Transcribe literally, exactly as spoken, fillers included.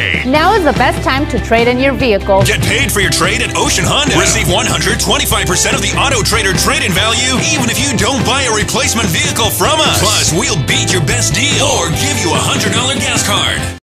today. Now is the best time to trade in your vehicle. Get paid for your trade at Ocean Honda. Receive one hundred twenty-five percent of the Auto Trader trade-in value, even if you don't buy a replacement vehicle from us. Plus, we'll beat your best deal or give you a one hundred dollar gas card.